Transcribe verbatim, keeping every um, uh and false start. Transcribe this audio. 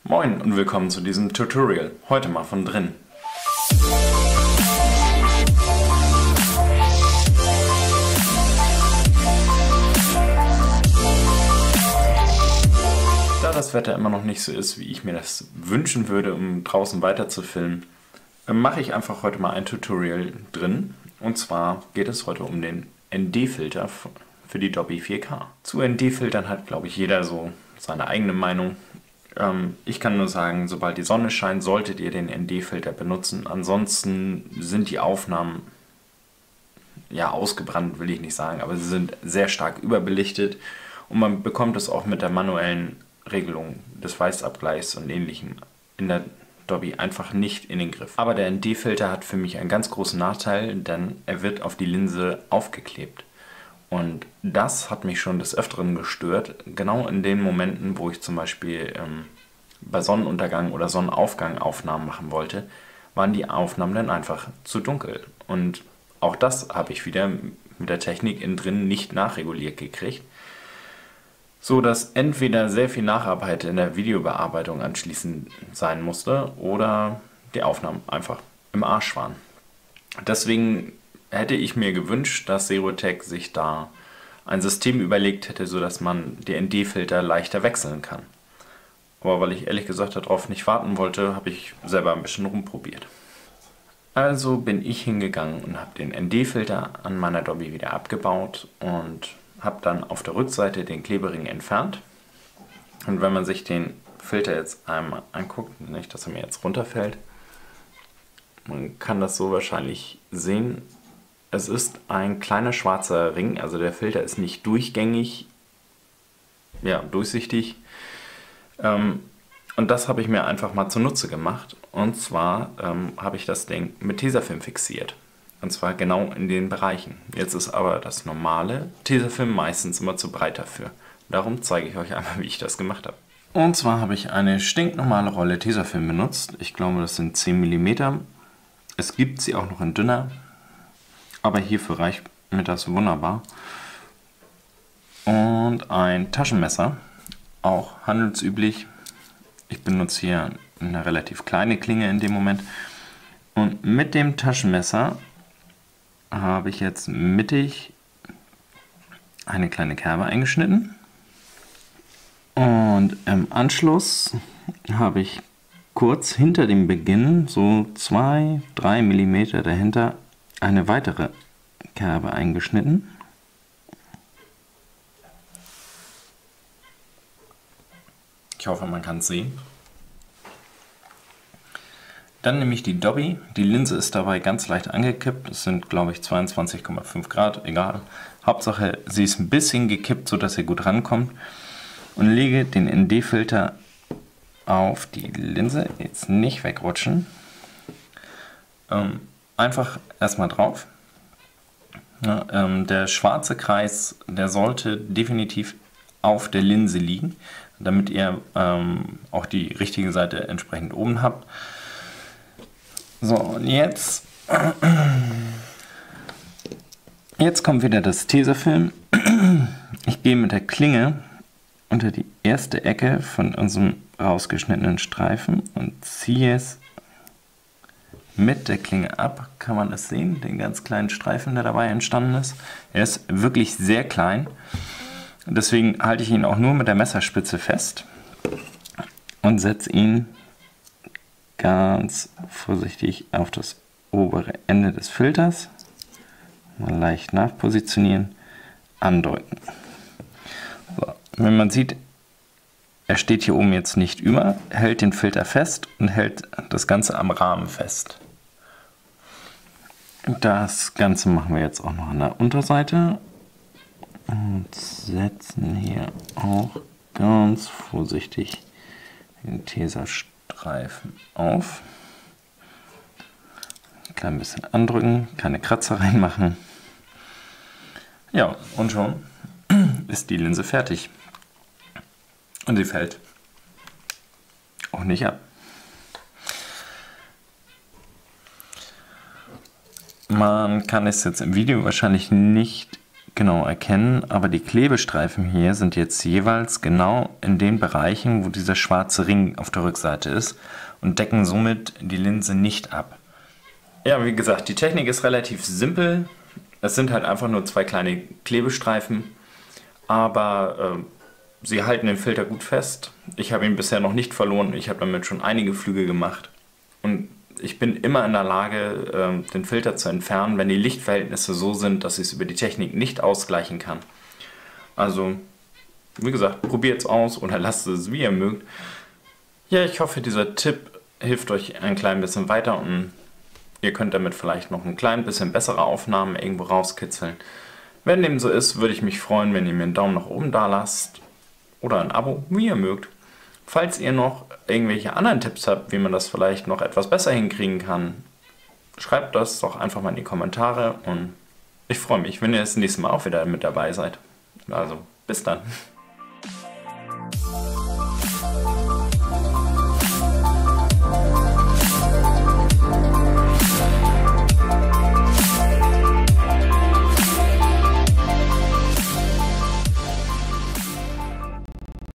Moin und willkommen zu diesem Tutorial, heute mal von drin. Da das Wetter immer noch nicht so ist, wie ich mir das wünschen würde, um draußen weiter zu filmen, mache ich einfach heute mal ein Tutorial drin. Und zwar geht es heute um den N D-Filter für die Dobby vier K. Zu N D-Filtern hat, glaube ich, jeder so seine eigene Meinung. Ich kann nur sagen, sobald die Sonne scheint, solltet ihr den N D-Filter benutzen. Ansonsten sind die Aufnahmen, ja, ausgebrannt will ich nicht sagen, aber sie sind sehr stark überbelichtet und man bekommt es auch mit der manuellen Regelung des Weißabgleichs und ähnlichem in der Dobby einfach nicht in den Griff. Aber der N D-Filter hat für mich einen ganz großen Nachteil, denn er wird auf die Linse aufgeklebt. Und das hat mich schon des Öfteren gestört, genau in den Momenten, wo ich zum Beispiel ähm, bei Sonnenuntergang oder Sonnenaufgang Aufnahmen machen wollte, waren die Aufnahmen dann einfach zu dunkel. Und auch das habe ich wieder mit der Technik innen drin nicht nachreguliert gekriegt, so dass entweder sehr viel Nacharbeit in der Videobearbeitung anschließend sein musste oder die Aufnahmen einfach im Arsch waren. Deswegen hätte ich mir gewünscht, dass Zerotech sich da ein System überlegt hätte, sodass man die N D-Filter leichter wechseln kann. Aber weil ich ehrlich gesagt darauf nicht warten wollte, habe ich selber ein bisschen rumprobiert. Also bin ich hingegangen und habe den N D-Filter an meiner Dobby wieder abgebaut und habe dann auf der Rückseite den Klebering entfernt. Und wenn man sich den Filter jetzt einmal anguckt, nicht, dass er mir jetzt runterfällt, man kann das so wahrscheinlich sehen. Es ist ein kleiner schwarzer Ring, also der Filter ist nicht durchgängig, ja, durchsichtig. Ähm, und das habe ich mir einfach mal zunutze gemacht. Und zwar ähm, habe ich das Ding mit Tesafilm fixiert. Und zwar genau in den Bereichen. Jetzt ist aber das normale Tesafilm meistens immer zu breit dafür. Darum zeige ich euch einmal, wie ich das gemacht habe. Und zwar habe ich eine stinknormale Rolle Tesafilm benutzt. Ich glaube, das sind zehn Millimeter. Es gibt sie auch noch in dünner. Aber hierfür reicht mir das wunderbar. Und ein Taschenmesser, auch handelsüblich. Ich benutze hier eine relativ kleine Klinge in dem Moment. Und mit dem Taschenmesser habe ich jetzt mittig eine kleine Kerbe eingeschnitten. Und im Anschluss habe ich kurz hinter dem Beginn, so zwei, drei Millimeter dahinter, eine weitere Kerbe eingeschnitten. Ich hoffe, man kann es sehen. Dann nehme ich die Dobby. Die Linse ist dabei ganz leicht angekippt. Es sind, glaube ich, zweiundzwanzig Komma fünf Grad, egal. Hauptsache, sie ist ein bisschen gekippt, sodass sie gut rankommt. Und lege den N D-Filter auf die Linse. Jetzt nicht wegrutschen. Ähm, Einfach erstmal drauf. Ja, ähm, der schwarze Kreis, der sollte definitiv auf der Linse liegen, damit ihr ähm, auch die richtige Seite entsprechend oben habt. So, und jetzt, jetzt kommt wieder das Tesafilm. Ich gehe mit der Klinge unter die erste Ecke von unserem rausgeschnittenen Streifen und ziehe es mit der Klinge ab. Kann man es sehen, den ganz kleinen Streifen, der dabei entstanden ist. Er ist wirklich sehr klein. Deswegen halte ich ihn auch nur mit der Messerspitze fest und setze ihn ganz vorsichtig auf das obere Ende des Filters. Mal leicht nachpositionieren, andrücken. So, wenn man sieht, er steht hier oben jetzt nicht über, hält den Filter fest und hält das Ganze am Rahmen fest. Das Ganze machen wir jetzt auch noch an der Unterseite und setzen hier auch ganz vorsichtig den Tesastreifen auf. Ein klein bisschen andrücken, keine Kratzer reinmachen. Ja, und schon ist die Linse fertig. Und sie fällt auch nicht ab. Man kann es jetzt im Video wahrscheinlich nicht genau erkennen, aber die Klebestreifen hier sind jetzt jeweils genau in den Bereichen, wo dieser schwarze Ring auf der Rückseite ist und decken somit die Linse nicht ab. Ja, wie gesagt, die Technik ist relativ simpel. Es sind halt einfach nur zwei kleine Klebestreifen, aber äh, sie halten den Filter gut fest. Ich habe ihn bisher noch nicht verloren, ich habe damit schon einige Flüge gemacht und ich bin immer in der Lage, den Filter zu entfernen, wenn die Lichtverhältnisse so sind, dass ich es über die Technik nicht ausgleichen kann. Also, wie gesagt, probiert es aus oder lasst es, wie ihr mögt. Ja, ich hoffe, dieser Tipp hilft euch ein klein bisschen weiter und ihr könnt damit vielleicht noch ein klein bisschen bessere Aufnahmen irgendwo rauskitzeln. Wenn dem so ist, würde ich mich freuen, wenn ihr mir einen Daumen nach oben da lasst oder ein Abo, wie ihr mögt. Falls ihr noch irgendwelche anderen Tipps habt, wie man das vielleicht noch etwas besser hinkriegen kann, schreibt das doch einfach mal in die Kommentare und ich freue mich, wenn ihr das nächste Mal auch wieder mit dabei seid. Also, bis dann.